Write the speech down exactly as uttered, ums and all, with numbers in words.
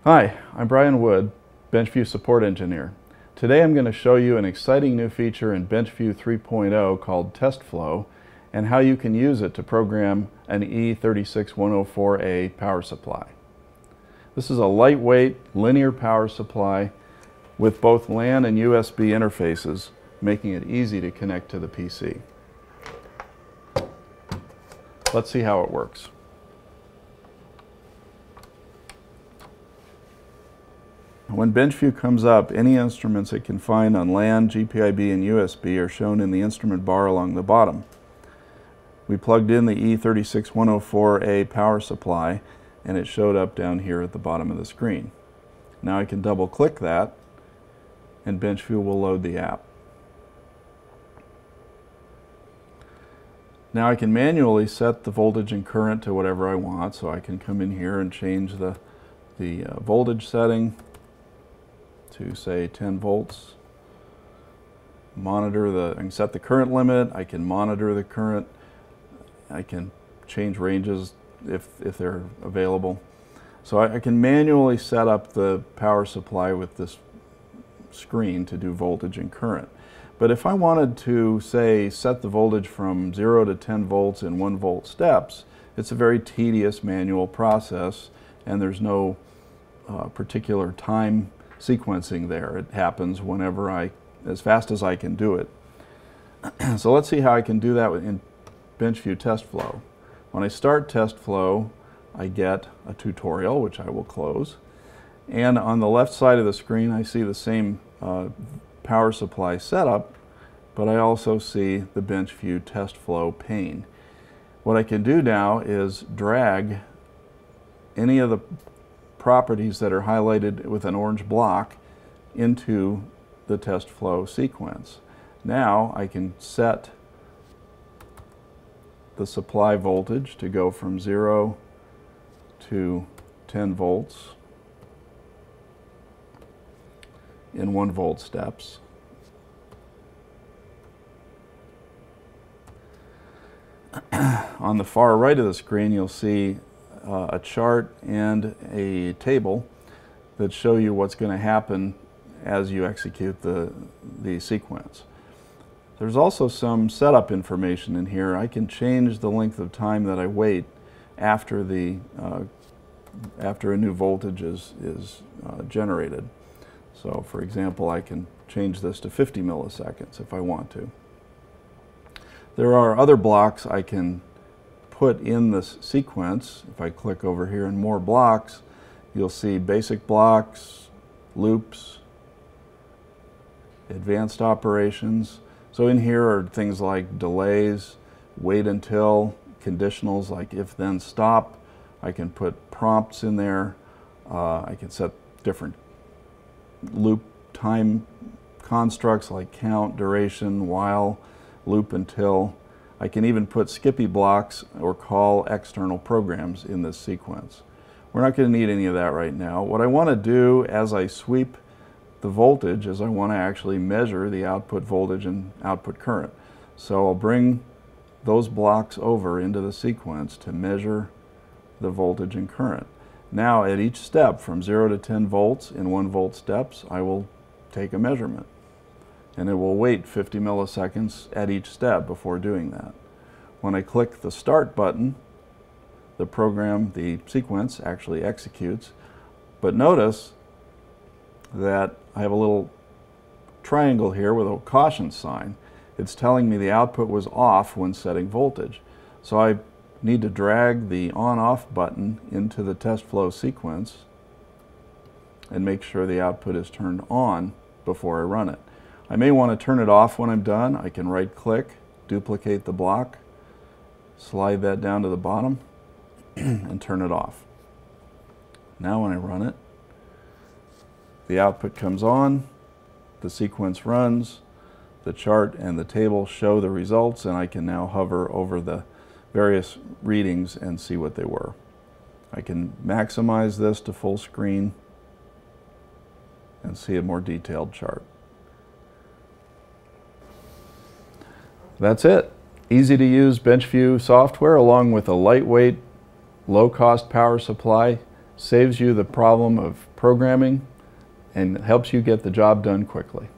Hi, I'm Brian Wood, Benchvue Support Engineer. Today I'm going to show you an exciting new feature in Benchvue three point oh called Test Flow and how you can use it to program an E three six one oh four A power supply. This is a lightweight linear power supply with both LAN and U S B interfaces, making it easy to connect to the P C. Let's see how it works. When Benchvue comes up, any instruments it can find on LAN, G P I B, and U S B are shown in the instrument bar along the bottom. We plugged in the E three six one oh four A power supply and it showed up down here at the bottom of the screen. Now I can double click that and Benchvue will load the app. Now I can manually set the voltage and current to whatever I want, so I can come in here and change the, the uh, voltage setting to say ten volts. Monitor the, I can set the current limit, I can monitor the current, I can change ranges if, if they're available. So I, I can manually set up the power supply with this screen to do voltage and current. But if I wanted to, say, set the voltage from zero to ten volts in one volt steps, it's a very tedious manual process and there's no uh, particular time sequencing there. It happens whenever I, as fast as I can do it. So let's see how I can do that in Benchvue Test Flow. When I start Test Flow, I get a tutorial, which I will close. And on the left side of the screen, I see the same uh, power supply setup, but I also see the Benchvue Test Flow pane. What I can do now is drag any of the properties that are highlighted with an orange block into the test flow sequence. Now I can set the supply voltage to go from zero to ten volts in one volt steps. On the far right of the screen you'll see Uh, a chart and a table that show you what's going to happen as you execute the, the sequence. There's also some setup information in here. I can change the length of time that I wait after, the, uh, after a new voltage is, is uh, generated. So for example, I can change this to fifty milliseconds if I want to. There are other blocks I can put in this sequence. If I click over here in more blocks, you'll see basic blocks, loops, advanced operations. So in here are things like delays, wait until, conditionals like if then stop. I can put prompts in there. Uh, I can set different loop time constructs like count, duration, while, loop until. I can even put skippy blocks or call external programs in this sequence. We're not going to need any of that right now. What I want to do as I sweep the voltage is I want to actually measure the output voltage and output current. So I'll bring those blocks over into the sequence to measure the voltage and current. Now at each step from zero to ten volts in one volt steps, I will take a measurement. And it will wait fifty milliseconds at each step before doing that. When I click the Start button, the program, the sequence actually executes. But notice that I have a little triangle here with a caution sign. It's telling me the output was off when setting voltage. So I need to drag the on-off button into the test flow sequence and make sure the output is turned on before I run it. I may want to turn it off when I'm done. I can right click, duplicate the block, slide that down to the bottom and turn it off. Now when I run it, the output comes on, the sequence runs, the chart and the table show the results, and I can now hover over the various readings and see what they were. I can maximize this to full screen and see a more detailed chart. That's it. Easy to use Benchvue software along with a lightweight, low-cost power supply saves you the problem of programming and helps you get the job done quickly.